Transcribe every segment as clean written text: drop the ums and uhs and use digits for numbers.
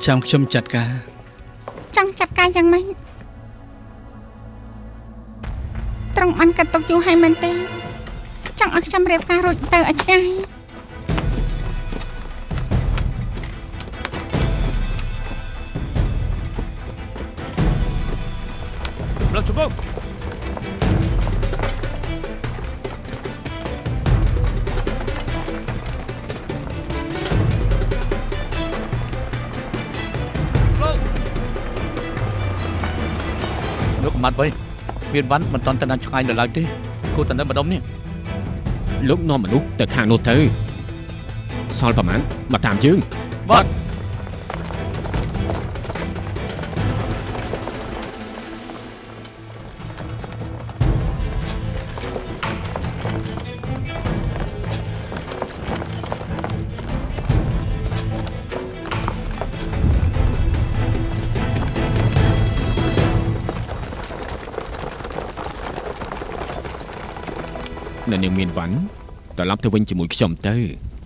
ចាំខ្ញុំចាត់ការចង់ចាត់ការយ៉ាងម៉េចត្រង់បានកាត់ទុកយូរហើយមែនទេចង់ឲ្យខ្ញុំរៀបការរួចទៅឲ្យឆ្ងាយលោកជំពូលោកកំមាត់វិញមានវ៉ាន់មិនតន់ទៅដល់ឆ្ងាយដល់ឡើយទេគូទៅនៅម្ដុំនេះលោកនាំមនុស្សទៅខាងនោះទៅសល់ប្រហែលមកតាមជើងបាទនៅនាងមានវ៉ាន់ត្រឡប់ទៅវិញជាមួយខ្ញុំទៅ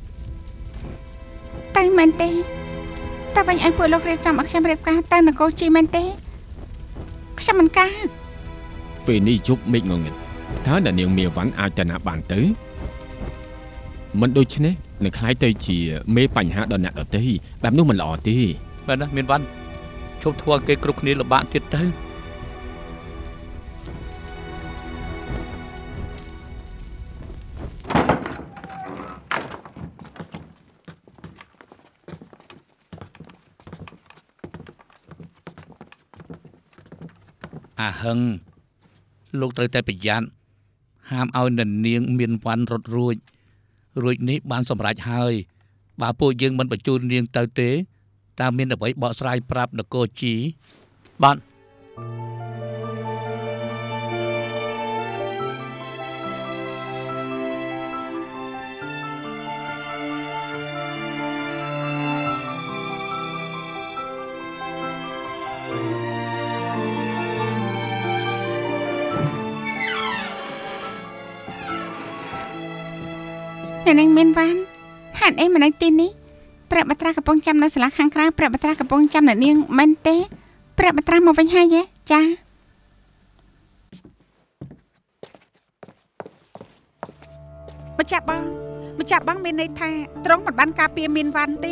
មែនទេតើវិញឲ្យពួកលោករៀបចំឲ្យខ្ញុំរៀបការទៅនគរជីមែនទេខ្ញុំមិនការពេលនេះជប់មេឃងងឹតថានៅនាងមានវ៉ាន់អាចទៅណាបានទៅមិនដូច្នេះនឹងខ្លាយទៅជាមេបញ្ហាដល់អ្នកដទៃបែបនោះមិនល្អទេបែបណាមានវ៉ាន់ជប់ធ្វើគេគ្រប់គ្នាលំបាកទៀតទៅអាហឹងលោកត្រូវតែប្រយ័ត្នហាមឲ្យនាងមានវ៉ាន់រត់រួចនេះបានសម្រេចហើយបើពួកយើងមិនបញ្ជូននាងទៅទេតើមានអ្វីបកស្រាយប្រាប់នគរជីបាទអ្នកនាងមានវ៉ាន់ហេតុអីមិននៅទីនេះព្រះបត្រាកំពុងចាំនៅសាលាខាងក្រៅព្រះបត្រាកំពុងចាំអ្នកនាងមែនទេព្រះបត្រាមកវិញហើយចាម្ចាស់បងមានន័យថាត្រង់មិនបានការពារមានវ៉ាន់ទេ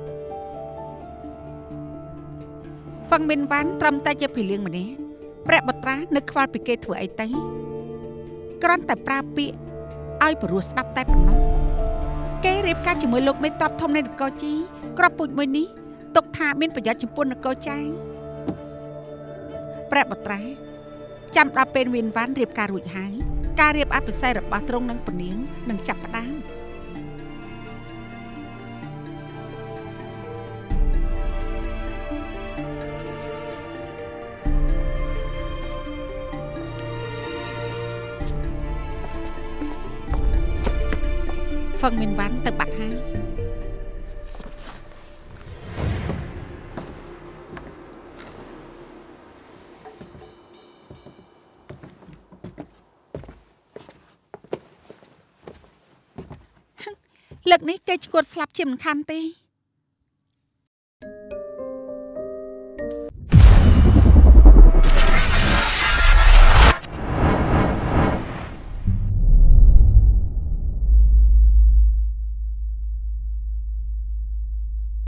ហ្វឹងមានវ៉ាន់ត្រឹមតែជាភីលៀងម្នាក់ព្រះបត្រានឹកខ្វល់ពីគេធ្វើអីទៅគ្រាន់តែប្រើពាក្យឲ្យព្រោះស្ដាប់តែប៉ុណ្ណោះគេរៀបការជាមួយលោកមេតបធំនៃនគរជីក្របពូជមួយនេះទុកថាមានប្រយោជន៍ចំពោះនគរចាងព្រះបត្រាចាំដល់ពេលមានវ៉ាន់រៀបការរួចហើយការរៀបអភិសេករបស់ទ្រង់នឹងពនាងនឹងចាប់ផ្ដើមហ្វឹងមានវ៉ាន់ទៅបាត់ហើយលើកនេះគេឈួតស្លាប់ជាមិនខានទេ